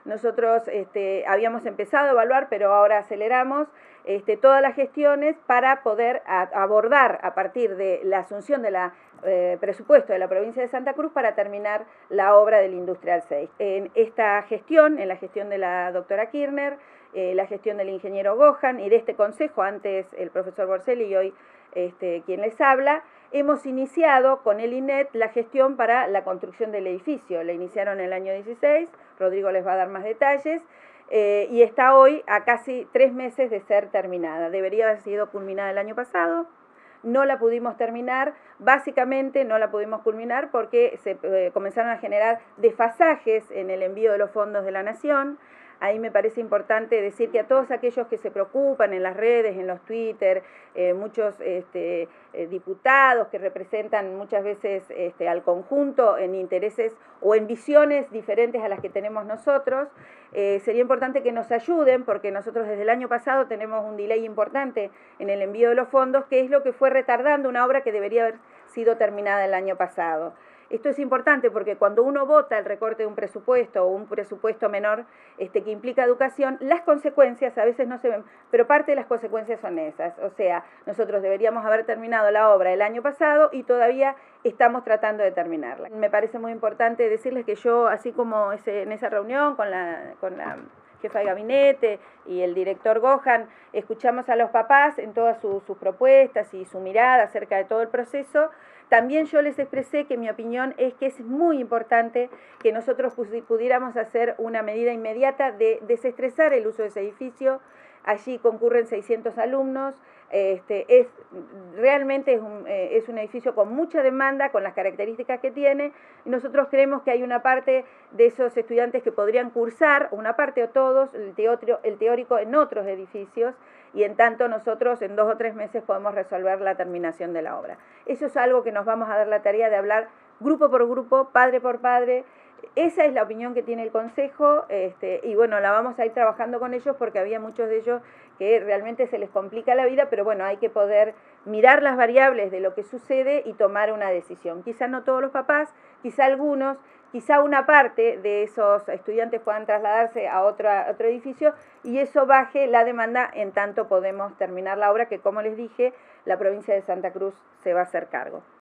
nosotros habíamos empezado a evaluar, pero ahora aceleramos todas las gestiones para poder abordar a partir de la asunción de la presupuesto de la provincia de Santa Cruz para terminar la obra del Industrial 6. En esta gestión, en la gestión de la doctora Kirchner, la gestión del ingeniero Gohan y de este consejo, antes el profesor Borselli y hoy quien les habla, hemos iniciado con el INET la gestión para la construcción del edificio. La iniciaron en el año 16, Rodrigo les va a dar más detalles, y está hoy a casi 3 meses de ser terminada. Debería haber sido culminada el año pasado, no la pudimos terminar, básicamente no la pudimos culminar porque se comenzaron a generar desfasajes en el envío de los fondos de la Nación. Ahí me parece importante decir que a todos aquellos que se preocupan en las redes, en los Twitter, muchos diputados que representan muchas veces al conjunto en intereses o en visiones diferentes a las que tenemos nosotros, sería importante que nos ayuden porque nosotros desde el año pasado tenemos un delay importante en el envío de los fondos, que es lo que fue retardando una obra que debería haber sido terminada el año pasado. Esto es importante porque cuando uno vota el recorte de un presupuesto o un presupuesto menor que implica educación, las consecuencias a veces no se ven, pero parte de las consecuencias son esas. O sea, nosotros deberíamos haber terminado la obra el año pasado y todavía estamos tratando de terminarla. Me parece muy importante decirles que yo, así como en esa reunión con la jefa de gabinete y el director Gohan, escuchamos a los papás en todas sus propuestas y su mirada acerca de todo el proceso. También yo les expresé que mi opinión es que es muy importante que nosotros pudiéramos hacer una medida inmediata de desestresar el uso de ese edificio. Allí concurren 600 alumnos, realmente es un edificio con mucha demanda, con las características que tiene, y nosotros creemos que hay una parte de esos estudiantes que podrían cursar, una parte o todos, el teórico en otros edificios, y en tanto nosotros en 2 o 3 meses podemos resolver la terminación de la obra. Eso es algo que nos vamos a dar la tarea de hablar grupo por grupo, padre por padre. Esa es la opinión que tiene el Consejo, y bueno, la vamos a ir trabajando con ellos porque había muchos de ellos que realmente se les complica la vida, pero bueno, hay que poder mirar las variables de lo que sucede y tomar una decisión. Quizá no todos los papás, quizá algunos, quizá una parte de esos estudiantes puedan trasladarse a otro edificio y eso baje la demanda, en tanto podemos terminar la obra que, como les dije, la provincia de Santa Cruz se va a hacer cargo.